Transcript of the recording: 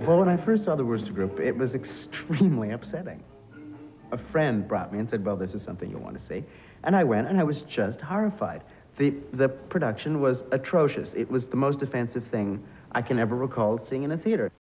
Well, when I first saw the Wooster Group, it was extremely upsetting. A friend brought me and said, well, this is something you'll want to see. And I went, and I was just horrified. The production was atrocious. It was the most offensive thing I can ever recall seeing in a theater.